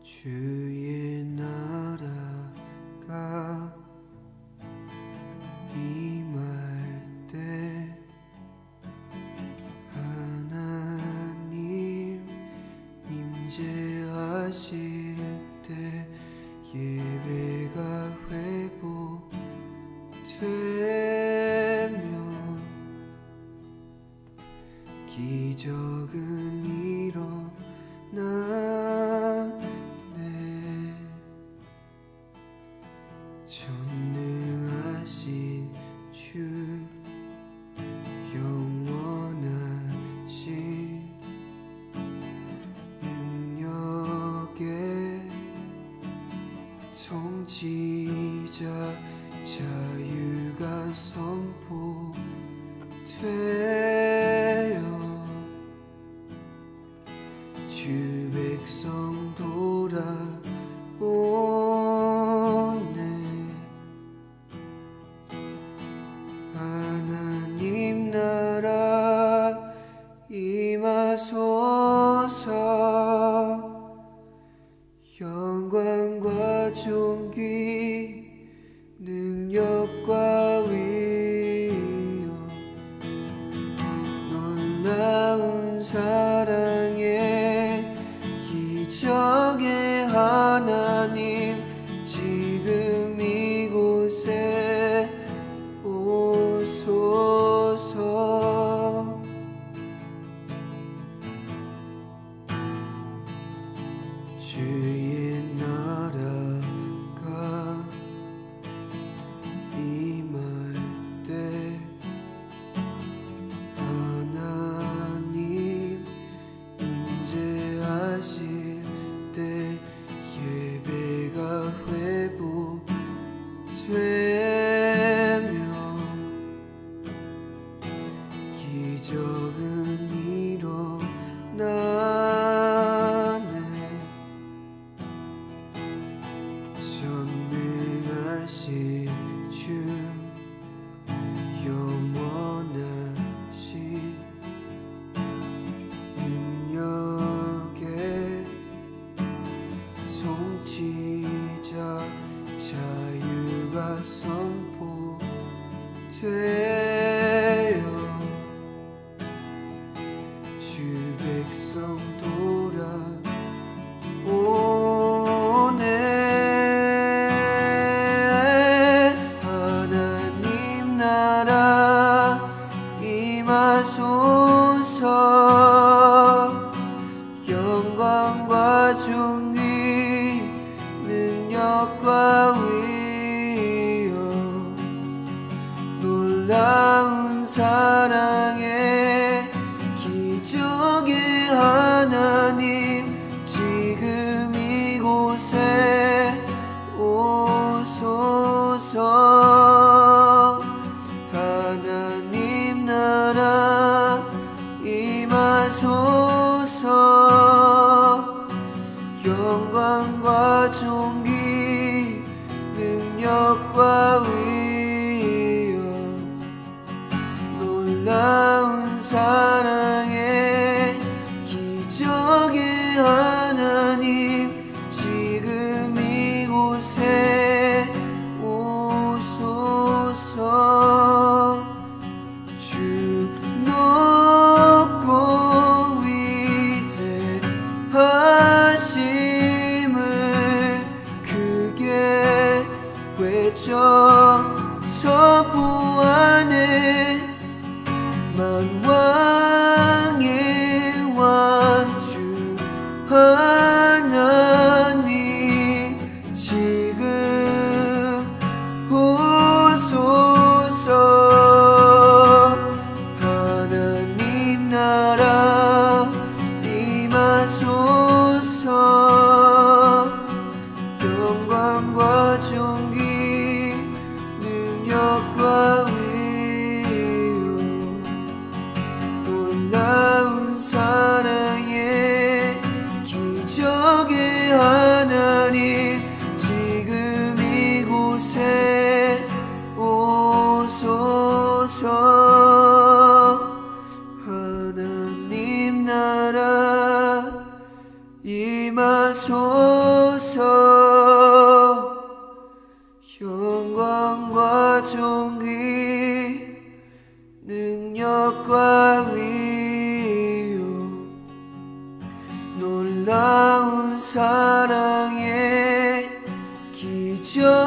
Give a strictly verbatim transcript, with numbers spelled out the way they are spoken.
주의 나라가 임할 때 하나님 임재하실 때 예배가 회복되며 기적은 일어나네. 전능하신 주 영원하신 능력의 통치자 자유가 선포되어 주 백성 돌아오네. 하나님 나라 임하소서. 영광과 존귀 능력과 위엄 놀라운 사랑의 기적의 하나님 지금 이곳에 오소서. 주의 나라가 임할 때 하나님 임재하실 때 예배가 회복되며 기적은 일어나네. 전능하신 주 영원하신 능력의 통치자 자유가 선포되어 주 백성 돌아오네. 하나님 나라 임하소서. 영광과 존귀 능력과 위엄 놀라운 사랑의 기적의 하나님 지금 이곳에 오소서. 하나님 나라 임하소서. 영광과 존귀 능력과 위엄 놀라운 사랑의 기적의 하나님 지금 이곳에 오소서. 주 높고 위대하심을 크게 외쳐 선포하네. 만왕의 왕주 하나님 지금 오소서. 하나님 나라 임하소서. 영광과 존귀 능력과 위엄 놀라운 사랑의 기적의 하나님 지금 이곳에 오소서. 하나님 나라 임하소서. 놀라운 사랑의 기적